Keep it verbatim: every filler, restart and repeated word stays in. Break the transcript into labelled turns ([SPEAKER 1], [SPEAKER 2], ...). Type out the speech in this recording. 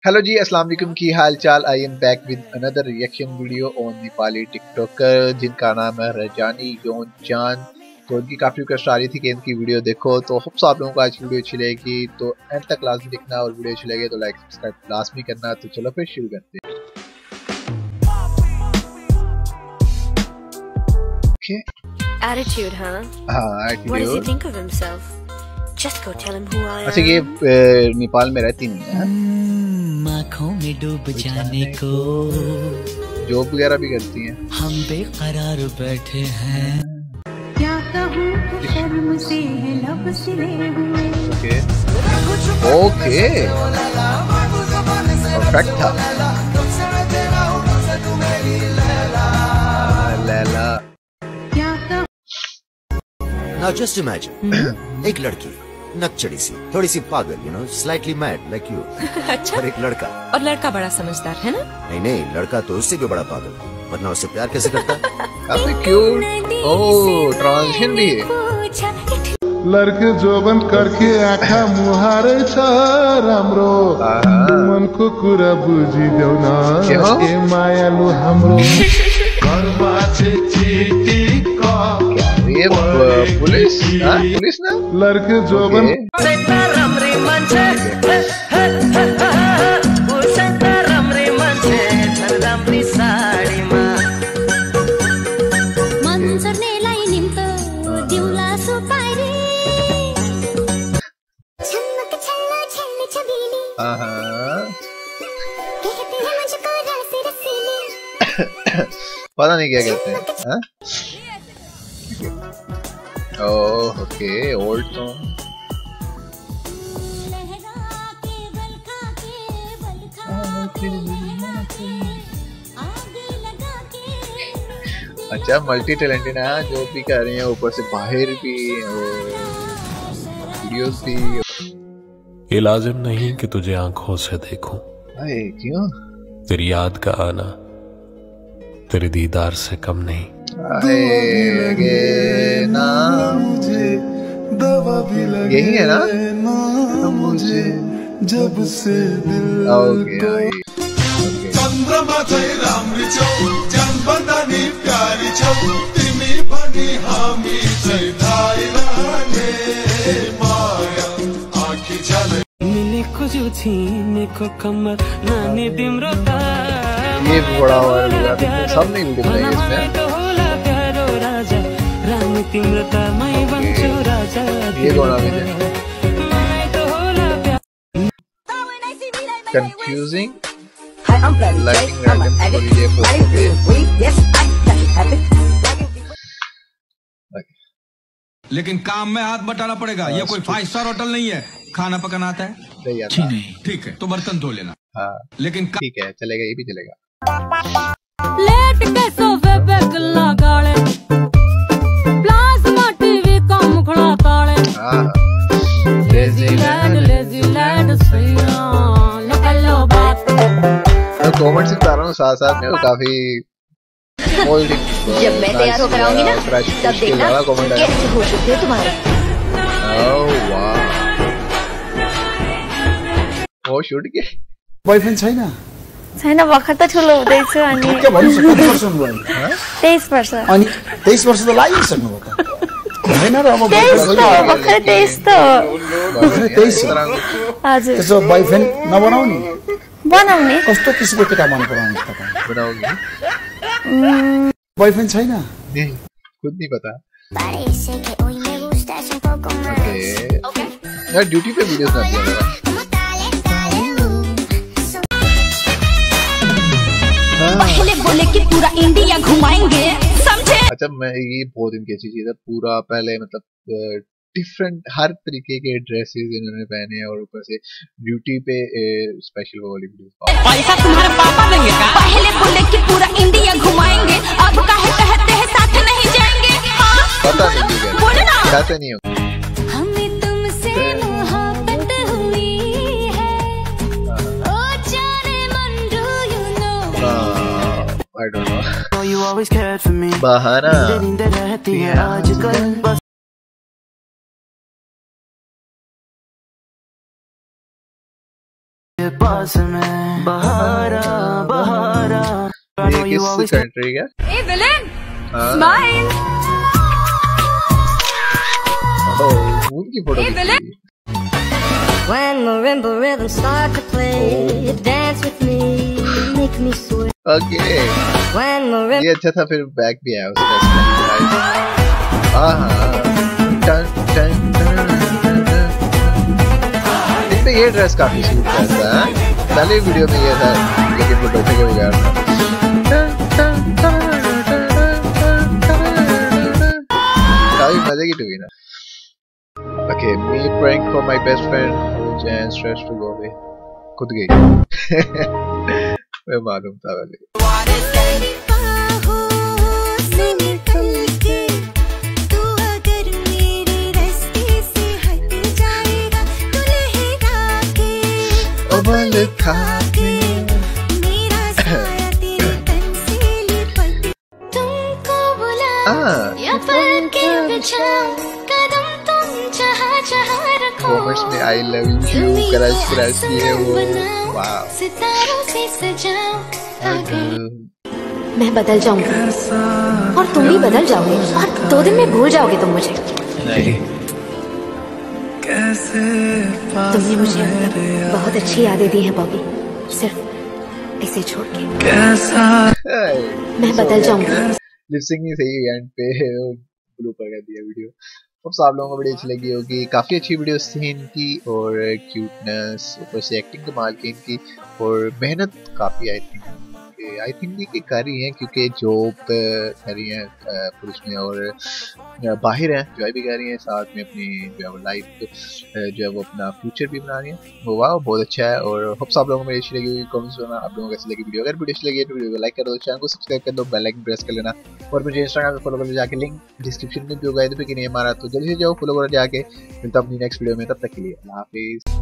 [SPEAKER 1] Hello जी, अस्सलाम वालेकुम, की हाल चाल। I am back with another reaction video on Nepali TikToker जिनका नाम है रजानी योंजान। तो इनकी काफ़ी रिक्वेस्ट आ रही थी कि इनकी वीडियो देखो, तो होप्स आप लोगों को आज वीडियो अच्छी लगेगी। तो एंड तक लाजमी देखना और वीडियो अच्छी लगे तो लाइक सब्सक्राइब लाजमी करना। तो चलो फिर शुरू करते हैं। Okay.
[SPEAKER 2] Attitude, huh?
[SPEAKER 1] हाँ, attitude.
[SPEAKER 2] What does he think of himself? Just go tell him who I am.
[SPEAKER 1] अच्छा, ये नेपाल में रहती नहीं है,
[SPEAKER 3] आँखों में डूब जाने को
[SPEAKER 1] जॉब वगैरह भी करती हैं।
[SPEAKER 3] हम बेकरार बैठे हैं,
[SPEAKER 4] क्या कहूँ शर्म से लब सिले हुए।
[SPEAKER 1] ओके ओके, परफेक्ट था। लैला।
[SPEAKER 5] Now just imagine, एक लड़की नकचड़ी सी, थोड़ी सी पागल, you know, slightly mad like you।
[SPEAKER 2] अच्छा।
[SPEAKER 5] और एक लड़का,
[SPEAKER 2] और लड़का बड़ा समझदार है ना?
[SPEAKER 5] नहीं नहीं, लड़का तो उससे भी बड़ा पागल, वरना उससे प्यार कैसे करता?
[SPEAKER 1] काफी क्यूट। ओह, ट्रांजिशन भी है।
[SPEAKER 6] लड़के जोबन करके आँखा मुहारे छ राम्रो, मन को कुरा बुझी देऊ न ए मायालु हाम्रो।
[SPEAKER 1] ये पुलिस, हाँ पुलिस ना?
[SPEAKER 6] लड़के जोबन
[SPEAKER 1] पता नहीं क्या कहते हैं। हाँ? Oh okay, old song. अच्छा, मल्टी टैलेंटेड है, जो भी कर रही हैं, ऊपर से बाहर भी वीडियोस भी।
[SPEAKER 7] ये लाजिम नहीं कि तुझे आंखों से देखूं।
[SPEAKER 1] अरे क्यों?
[SPEAKER 7] तेरी याद का आना तेरे दीदार से कम नहीं।
[SPEAKER 1] ना मुझे दवा भी लगे, यही है ना? ना मुझे जब से दिल okay, चंद्रमा चाहिँ राम्री छौ, जनबन्दानी प्यारी छौ, तिमी पनि हामी चाहिँ धाइराने माया आँखी झले
[SPEAKER 3] मिलेको जो छीनेको कमर नानी तिम्रो त
[SPEAKER 1] ये बड़ा वाला सब नहीं वीडियो बनाई इसमें। ये कौन आ गया? Confusing, liking random holiday photos।
[SPEAKER 8] लेकिन काम में हाथ बटाना पड़ेगा। ये कोई फाइव स्टार होटल नहीं है, खाना पकाना आता है?
[SPEAKER 1] नहीं,
[SPEAKER 8] ठीक है तो बर्तन धो लेना।
[SPEAKER 1] हाँ
[SPEAKER 8] लेकिन
[SPEAKER 1] ठीक है, चलेगा, ये भी चलेगा।
[SPEAKER 4] लेट के सोफे पे गल्ला गाले, प्लाज्मा टीवी का मुखड़ा ताले।
[SPEAKER 1] हाँ,
[SPEAKER 4] लेजी लैंड लेजी लैंड सैया निकलो बात।
[SPEAKER 1] तो कमेंट से बता रहा हूँ, साथ साथ में वो काफी
[SPEAKER 2] जब मैं तैयार होकर आऊंगी ना, तब देखना कैसे हो सकते हो तुम्हारे।
[SPEAKER 1] ओह वाह, वो शूट के
[SPEAKER 9] बॉयफ्रेन्ड छैन?
[SPEAKER 10] छैन, भर्खर त ठुलो हुँदैछु। अनि
[SPEAKER 9] के भन्नु, कति वर्ष हुनुभयो?
[SPEAKER 10] तेइस वर्ष।
[SPEAKER 9] अनि तेइस वर्ष त लागिसक्नु भयो त हैन र? अब
[SPEAKER 10] तेइस त भर्खर तेइस त
[SPEAKER 9] तेइस
[SPEAKER 10] हजुर।
[SPEAKER 9] त्यसो बॉयफ्रेन्ड नबनाऊ नि।
[SPEAKER 10] बनाउने।
[SPEAKER 9] कस्तो किसिमको केटा मन पराउनु तपाईँ?
[SPEAKER 1] बनाओगे?
[SPEAKER 9] बॉयफ्रेन्ड छैन?
[SPEAKER 1] नहीं, खुद नहीं पता। ओके यार, ड्यूटी पे वीडियोस ना दिया।
[SPEAKER 4] पहले बोले कि पूरा इंडिया घुमाएंगे, समझे?
[SPEAKER 1] अच्छा, मैं ये बहुत इनकी अच्छी चीज है, पूरा पहले मतलब डिफरेंट हर तरीके के ड्रेसेस इन्होंने पहने हैं और ऊपर से ड्यूटी पे स्पेशल वो वाली वीडियो।
[SPEAKER 4] पैसा तुम्हारे पापा देंगे क्या? पहले बोले कि पूरा इंडिया घुमाएंगे, अब काहे कहते हैं साथ नहीं जाएंगे? हाँ?
[SPEAKER 1] पता नहीं क्या
[SPEAKER 4] बोले ना,
[SPEAKER 1] कहते नहीं हो।
[SPEAKER 4] हमें तुमसे मोहब्बत हुई है, ओ जाने मन, do you know?
[SPEAKER 1] I don't know। बहाना।
[SPEAKER 3] पास में बहारा बहारा।
[SPEAKER 1] ये किस कंट्री का?
[SPEAKER 4] A villain smile.
[SPEAKER 1] ओह उनकी फोटो खींची।
[SPEAKER 2] When marimba rhythms start to play, dance with me, make me sweat.
[SPEAKER 1] Okay
[SPEAKER 2] When marimba
[SPEAKER 1] ये अच्छा था, फिर बैक भी आया उसका। हाँ हाँ टन टन इन पे ये ड्रेस काफी सूट करता है। पहले वीडियो में ये था लेकिन वो बैठे के बगैर था। काफी मजे की टूवी ना। Okay, me prank for my best friend and stress to go away. खुद गई। मैं मालूम था वाले। कॉमर्स में I love you crush crush ये वो वाव।
[SPEAKER 2] मैं बदल जाऊंगी और तुम भी बदल जाओगे और दो दिन में भूल जाओगे तुम मुझे।
[SPEAKER 1] नहीं
[SPEAKER 2] तुमने मुझे बहुत अच्छी यादें दी हैं बॉबी, सिर्फ इसे छोड़ के मैं बदल जाऊंगी।
[SPEAKER 1] लिपसिंग नहीं सही एंड पे ब्लू कर दिया वीडियो। अब आप लोगों को बड़ी अच्छी लगी होगी। काफ़ी अच्छी वीडियोस थी इनकी और क्यूटनेस ऊपर से एक्टिंग कमाल की इनकी और मेहनत काफ़ी आई थिंक आई थिंक कि कर रही हैं क्योंकि जॉब कर रही हैं पुलिस में और बाहर हैं जो भी कर रही हैं, साथ में अपनी जो है वो लाइफ जो है वो अपना फ्यूचर भी बना रही हैं। वो वाह बहुत अच्छा है और होप्स आप लोगों को मेरी अच्छी लगी होगी। कमेंट्स करना आप लोगों को कैसी लगी वीडियो। अगर वीडियो अच्छी लगी तो वीडियो को लाइक कर दो, चैनल को सब्सक्राइब कर दो, बेल आइकन प्रेस कर लेना और मुझे इंस्टाग्राम पे फॉलो कर लो जाके, लिंक डिस्क्रिप्शन में भी होगा। इधर पे कि नहीं हमारा तो जल्दी से जाओ फॉलो करो जाके। मिलता हूं अपनी नेक्स्ट वीडियो में, तब तक के लिए अल्लाह हाफिज़।